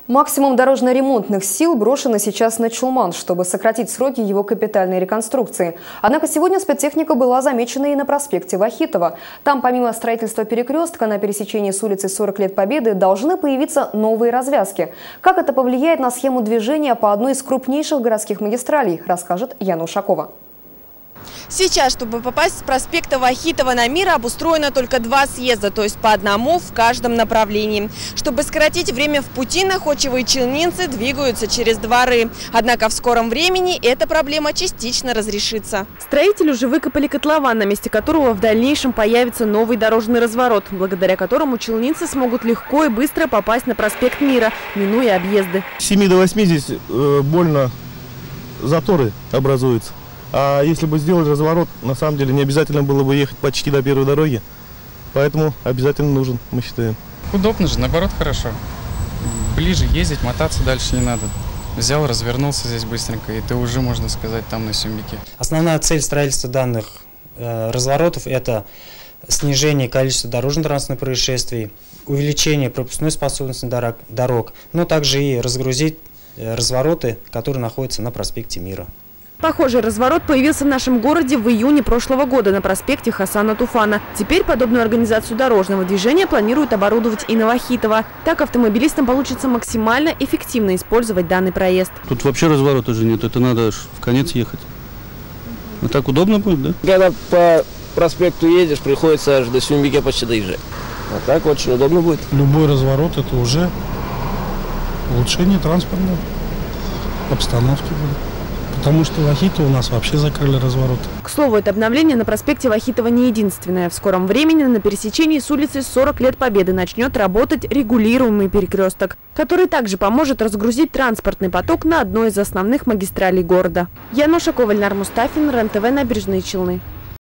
Максимум дорожно-ремонтных сил брошено сейчас на Чулман, чтобы сократить сроки его капитальной реконструкции. Однако сегодня спецтехника была замечена и на проспекте Вахитова. Там помимо строительства перекрестка на пересечении с улицей 40 лет Победы должны появиться новые развязки. Как это повлияет на схему движения по одной из крупнейших городских магистралей, расскажет Яна Ушакова. Сейчас, чтобы попасть с проспекта Вахитова на Мира, обустроено только 2 съезда, то есть по одному в каждом направлении. Чтобы сократить время в пути, находчивые челнинцы двигаются через дворы. Однако в скором времени эта проблема частично разрешится. Строители уже выкопали котлован, на месте которого в дальнейшем появится новый дорожный разворот, благодаря которому челнинцы смогут легко и быстро попасть на проспект Мира, минуя объезды. С 7 до 8 здесь больно заторы образуются. А если бы сделать разворот, на самом деле не обязательно было бы ехать почти до первой дороги. Поэтому обязательно нужен, мы считаем. Удобно же, наоборот, хорошо. Ближе ездить, мотаться дальше не надо. Взял, развернулся здесь быстренько, и ты уже, можно сказать, там на Сюмбике. Основная цель строительства данных разворотов – это снижение количества дорожно-транспортных происшествий, увеличение пропускной способности дорог, но также и разгрузить развороты, которые находятся на проспекте Мира. Похожий разворот появился в нашем городе в июне прошлого года на проспекте Хасана Туфана. Теперь подобную организацию дорожного движения планируют оборудовать и на Вахитова. Так автомобилистам получится максимально эффективно использовать данный проезд. Тут вообще разворота же нет, это надо в конец ехать. А так удобно будет, да? Когда по проспекту едешь, приходится аж до Сюмбике почти доезжать. А так очень удобно будет. Любой разворот – это уже улучшение транспортной обстановки будет. Потому что Вахитова у нас вообще закрыли разворот. К слову, это обновление на проспекте Вахитова не единственное. В скором времени на пересечении с улицы 40 лет Победы начнет работать регулируемый перекресток, который также поможет разгрузить транспортный поток на одной из основных магистралей города. Яна Ушакова, Эльнар Мустафин, РЕН-ТВ, Набережные Челны.